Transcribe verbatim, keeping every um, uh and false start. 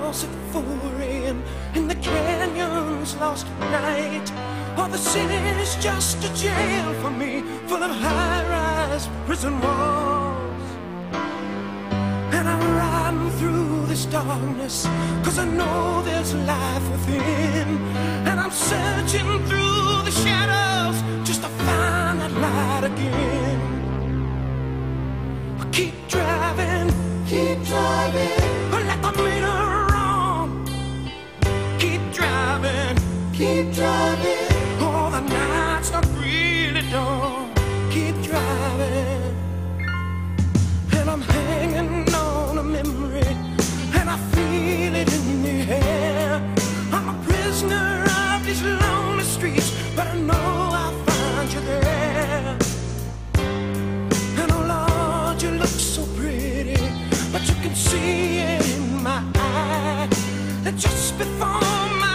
house at four a m in the canyons lost at night. Oh, the city's just a jail for me, full of high-rise prison walls. And I'm riding through this darkness, 'cause I know there's life within. And I'm searching through the shadows just to find that light again. Keep driving, keep driving, let the meter run. Keep driving, keep driving, oh, the night's not really done. Keep driving, and I'm hanging on a memory, and I feel it in the air. I'm a prisoner of these lonely streets, but I know I'll find you there. And oh Lord, you look so pretty, but you can see it in my eye, that just before my